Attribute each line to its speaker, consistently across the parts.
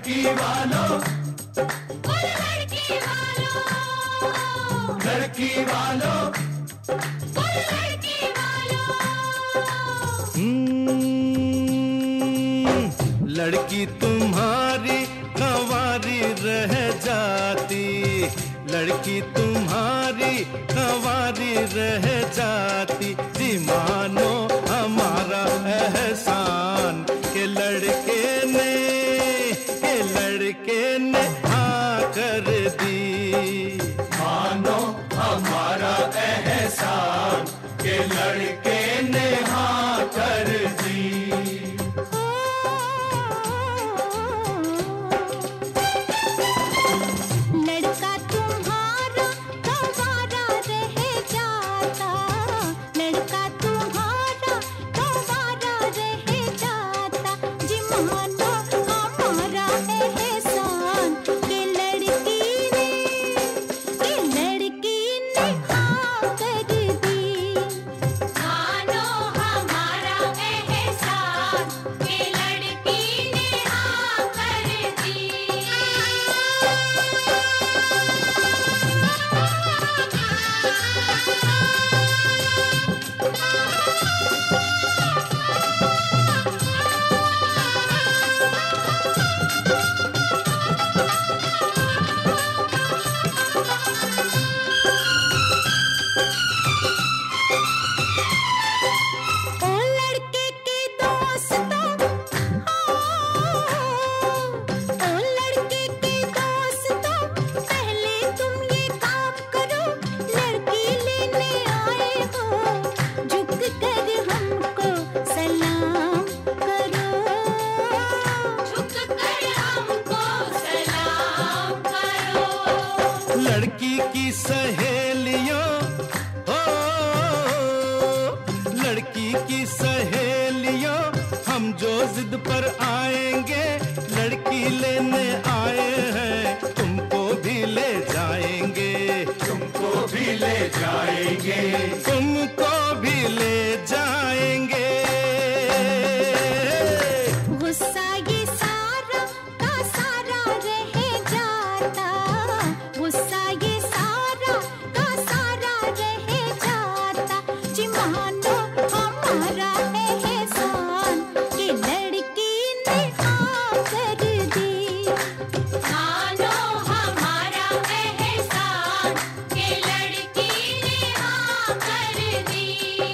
Speaker 1: लड़की वालों,
Speaker 2: लड़की वालों,
Speaker 1: लड़की वालों,
Speaker 2: लड़की वालों।
Speaker 3: लड़की तुम्हारी कंवारी रह जाती, लड़की तुम्हारी कंवारी रह जाती, जी मानो हमारा एहसान के लड़के ने हाँ कर दी।
Speaker 1: मानो हमारा एहसान के लड़के ने हाँ कर दी।
Speaker 2: लड़का तुम्हारा कंवारा रह जाता, लड़का तुम्हारा कंवारा रह जाता, जी मानो हमारा एहसान के लड़की ने हाँ कर दी। मानो हमारा एहसान के लड़की ने हाँ कर दी। ओ लड़के के दोस्तों, ओ लड़के के दोस्तों, पहले तुम ये काम करो, लड़की लेने आए हो, झुक कर हमको सलाम करो, झुक कर हमको सलाम करो।
Speaker 3: लड़की की सहेलियों, हो लड़की की सहेलियों, हम जो जिद पर आएंगे, लड़की लेने आए हैं, तुमको भी ले जाएंगे,
Speaker 1: तुमको भी ले जाएंगे,
Speaker 3: तुमको भी ले जाएंगे।
Speaker 2: गुस्सा ये सारा का सारा रह जाता, गुस्सा ये सारा का सारा रह जाता, जी मानो हमारा एहसान कि लड़की ने हाँ कर दी। मानो हमारा एहसान कि लड़की ने हाँ कर दी।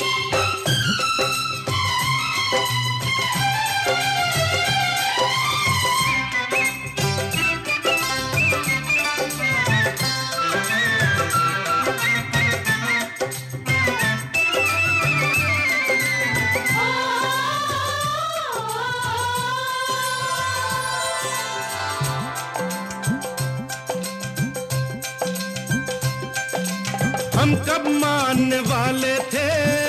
Speaker 3: हम कब मानने वाले थे,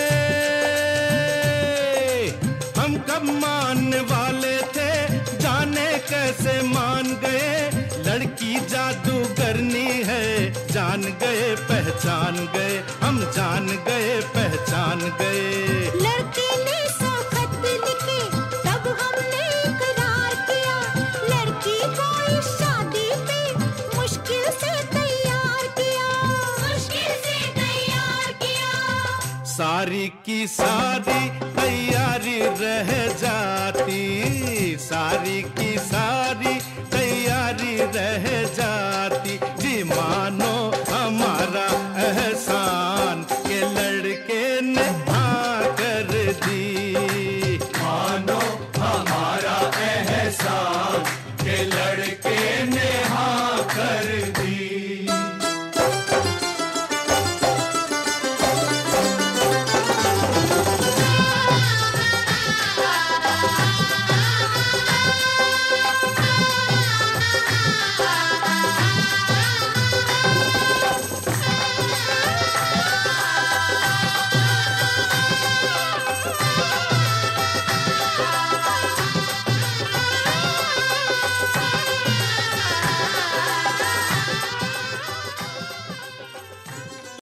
Speaker 3: हम कब मानने वाले थे, जाने कैसे मान गए, लड़की जादूगरनी है, जान गए पहचान गए, हम जान गए पहचान गए।
Speaker 2: लड़के ने सौ खत लिखे, तब हमने इकरार किया, लड़की को इस शादी पे मुश्किल से तैयार किया, मुश्किल से तैयार किया।
Speaker 3: सारी की सारी तैयारी रह जाती, सारी की सारी तैयारी रह जाती, जी मानो हमारा एहसान के लड़के ने हाँ कर दी।
Speaker 1: मानो हमारा एहसान के लड़के